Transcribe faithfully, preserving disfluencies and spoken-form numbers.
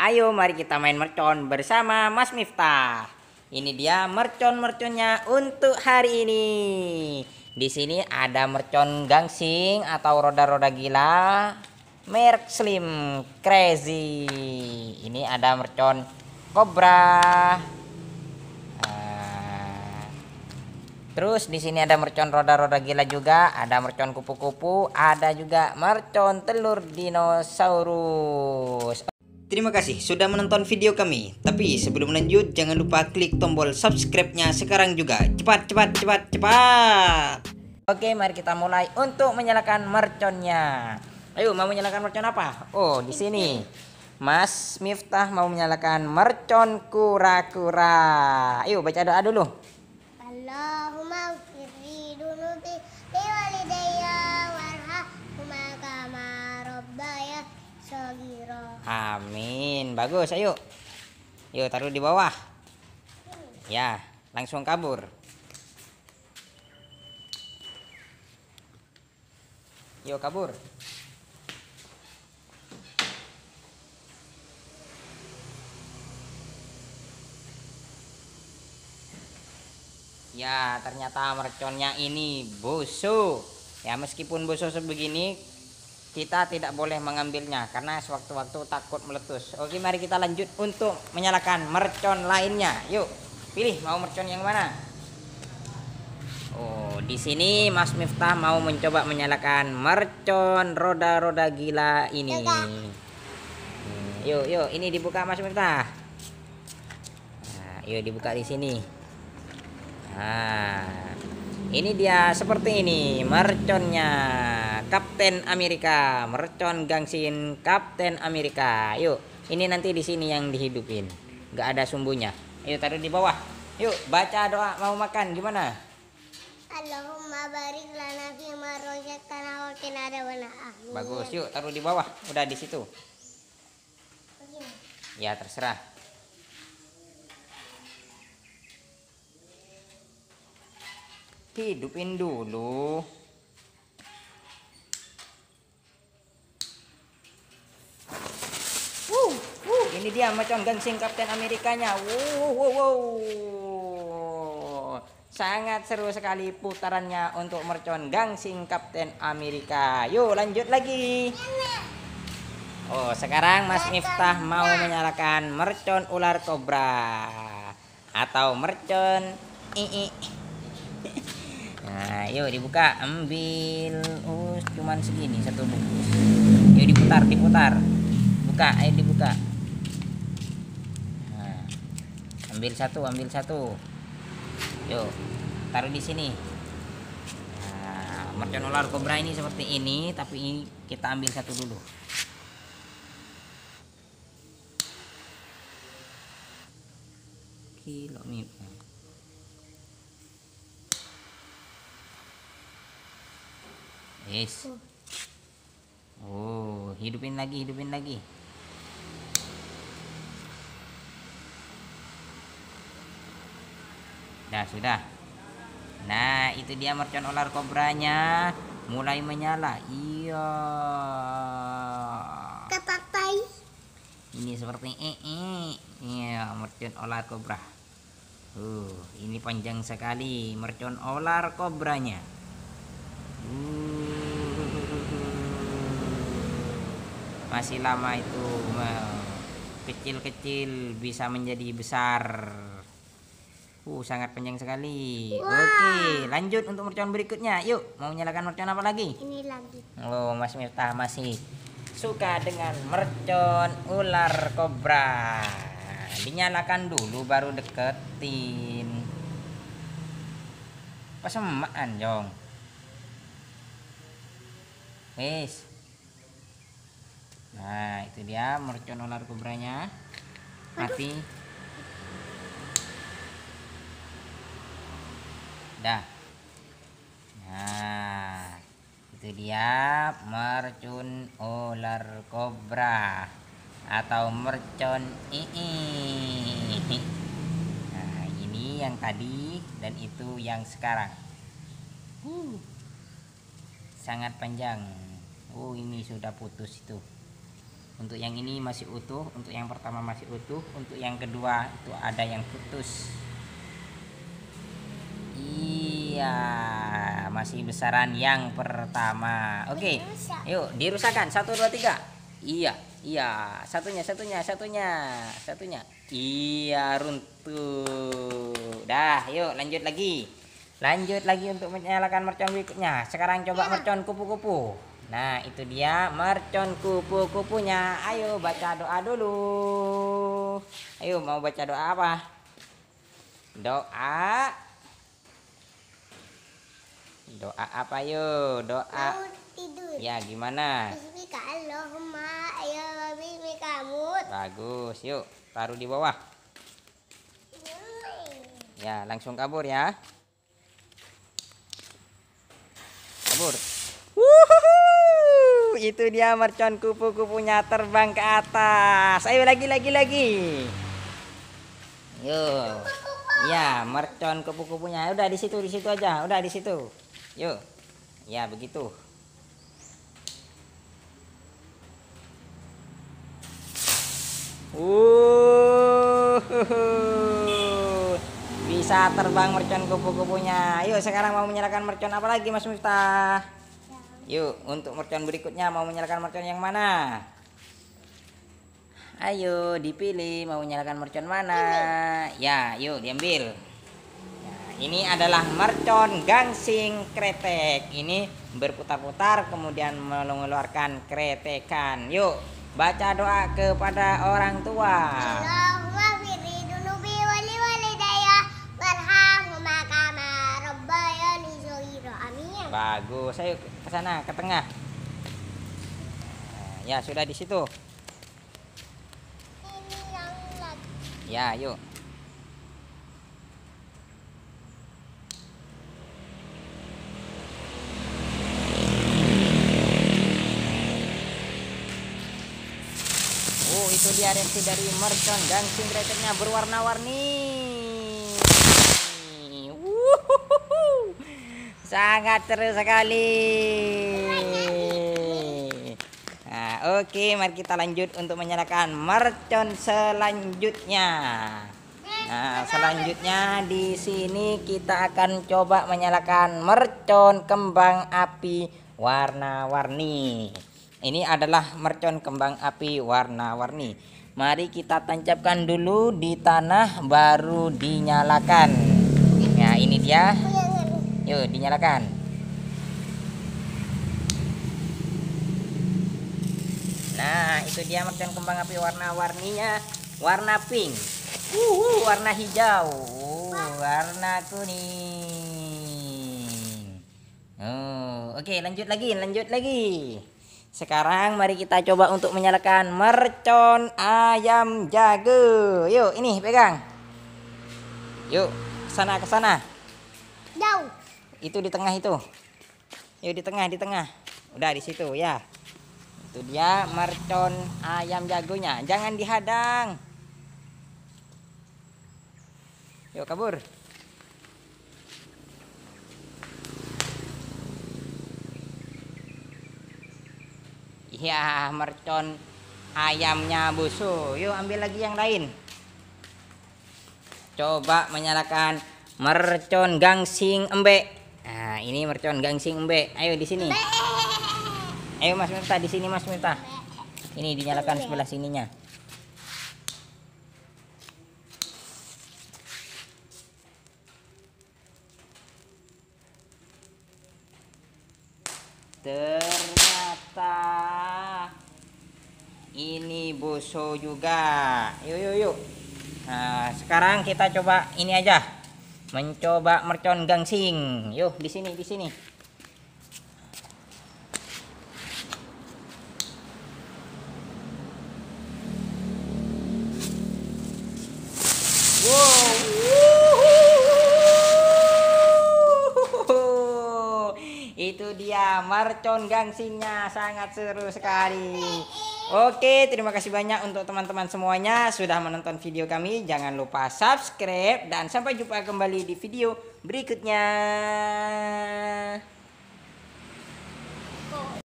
Ayo mari kita main mercon bersama Mas Miftah. Ini dia mercon-merconnya untuk hari ini. Di sini ada mercon gangsing atau roda-roda gila merek Slim Crazy. Ini ada mercon Cobra. Nah, terus di sini ada mercon roda-roda gila juga, ada mercon kupu-kupu, ada juga mercon telur dinosaurus. Terima kasih sudah menonton video kami. Tapi sebelum lanjut, jangan lupa klik tombol subscribe-nya sekarang juga. Cepat, cepat, cepat, cepat. Oke, mari kita mulai untuk menyalakan merconnya. Ayo, mau menyalakan mercon apa? Oh, di sini Mas Miftah mau menyalakan mercon kura-kura. Ayo baca doa dulu. Allahumma firli dunubi liwalidayya warhamhuma kama rabbaya shaghira. Amin. Bagus, ayo. Yuk, taruh di bawah. Ya, langsung kabur. Yuk, kabur. Ya, ternyata merconnya ini busuk. Ya, meskipun busuk sebegini, kita tidak boleh mengambilnya karena sewaktu-waktu takut meletus. Oke, mari kita lanjut untuk menyalakan mercon lainnya. Yuk, pilih mau mercon yang mana? Oh, di sini Mas Miftah mau mencoba menyalakan mercon roda-roda gila ini. Hmm, Yuk, yuk, ini dibuka Mas Miftah. Nah, yuk dibuka di sini. Nah, ini dia seperti ini merconnya Kapten Amerika, mercon gangsin Kapten Amerika. Yuk, ini nanti di sini yang dihidupin, nggak ada sumbunya. Yuk, taruh di bawah. Yuk, baca doa mau makan gimana? Allahumma barik lana fi ma razaqtana wa qina adzabannar. Bagus, yuk taruh di bawah. Udah di situ. Ya, terserah. Hidupin dulu. Wuh, wuh, ini dia mercon gangsing Kapten Amerikanya. Wow, wow, wow. Sangat seru sekali putarannya untuk mercon gangsing Kapten Amerika. Yuk lanjut lagi. Oh, sekarang Mas Miftah mau menyalakan mercon ular kobra atau mercon ii. Nah, yuk dibuka, ambil. Oh, cuman segini satu bungkus. Yuk diputar, diputar. Buka, ayo dibuka. Nah, ambil satu, ambil satu. Yuk, taruh di sini. Nah, mercon ular kobra ini seperti ini, tapi kita ambil satu dulu. Kilo nih. Yes. Oh, hidupin lagi, hidupin lagi. Dah, sudah. Nah, itu dia mercon ular kobranya mulai menyala. Iya. Katatai. Ini seperti ee. Iya, mercon ular kobra. Uh, ini panjang sekali mercon ular kobranya. Uh. Masih lama itu, kecil-kecil bisa menjadi besar. Uh, sangat panjang sekali. Wow. Oke, lanjut untuk mercon berikutnya. Yuk, mau nyalakan mercon apa lagi? Ini lagi. Oh, Mas Miftah masih suka dengan mercon ular kobra. Dinyalakan dulu baru deketin. Pesemaan, Jong. Wes. Nah, itu dia mercon ular kobranya. Mati. Dah. Nah, itu dia mercon ular kobra atau mercon ii. Nah, ini yang tadi dan itu yang sekarang. Uh, sangat panjang. Oh, ini sudah putus itu. Untuk yang ini masih utuh, untuk yang pertama masih utuh, untuk yang kedua itu ada yang putus. Iya, masih besaran yang pertama. Oke, yuk dirusakkan. Satu, dua, tiga. Iya, iya. Satunya, satunya, satunya, satunya. Iya, runtuh. Dah, yuk lanjut lagi. Lanjut lagi untuk menyalakan mercon berikutnya. Sekarang coba mercon kupu-kupu. Nah, itu dia mercon kupu-kupunya. Ayo baca doa dulu. Ayo, mau baca doa apa? Doa. Doa apa yuk? Doa. Mau tidur. Ya, gimana? Bismika Allahumma ya bismika mut. Bagus. Yuk, taruh di bawah. Ya, langsung kabur ya. Kabur. Wuhuhu, itu dia mercon kupu-kupunya terbang ke atas. Ayo lagi lagi lagi. Yuk. Ya, mercon kupu-kupunya. Udah di situ, di situ aja. Udah di situ. Yuk. Ya, begitu. Uh, bisa terbang mercon kupu-kupunya. Yuk, sekarang mau menyalakan mercon apa lagi, Mas Miftah? Yuk, untuk mercon berikutnya mau menyalakan mercon yang mana? Ayo dipilih, mau menyalakan mercon mana? Ya, yuk diambil. Nah, ini adalah mercon gangsing kretek. Ini berputar-putar kemudian mengeluarkan kretekan. Yuk, baca doa kepada orang tua. Allahumma firli dunubi wali walidayya warhamhuma kama rabbayani shaghira. Amin. Bagus, ayo ke sana, ke tengah. Nah, ya, sudah di situ. Ini yang lagi. Ya, yuk. Oh, itu dia reaksi dari mercon gangsing kreteknya berwarna-warni. Wuhuhu. Sangat seru sekali. Nah, oke, mari kita lanjut untuk menyalakan mercon selanjutnya. Nah, selanjutnya di sini kita akan coba menyalakan mercon kembang api warna-warni. Ini adalah mercon kembang api warna-warni. Mari kita tancapkan dulu di tanah baru dinyalakan. Nah, ini dia. Yuk, dinyalakan. Nah, itu dia mercon kembang api warna-warninya. Warna pink. Uh, warna hijau. Uh, warna kuning. Oh, oke, lanjut lagi, lanjut lagi. Sekarang mari kita coba untuk menyalakan mercon ayam jago. Yuk, ini pegang. Yuk, sana ke sana. Jauh. Itu di tengah itu. Yuk, di tengah, di tengah. Udah di situ ya. Itu dia mercon ayam jagonya. Jangan dihadang. Yuk, kabur. Ya, mercon ayamnya busuk. Yuk, ambil lagi yang lain. Coba menyalakan mercon gangsing embek. Nah, ini mercon gangsing embek. Ayo di sini. Ayo Mas Miftah, di sini Mas Miftah. Ini dinyalakan sebelah sininya. Ternyata ini busuk juga. Yuk yuk yuk. Nah, sekarang kita coba ini aja. Mencoba mercon gangsing. Yuk, di sini, di sini. Wow. Itu dia mercon gangsingnya, sangat seru sekali. Oke, terima kasih banyak untuk teman-teman semuanya sudah menonton video kami. Jangan lupa subscribe dan sampai jumpa kembali di video berikutnya.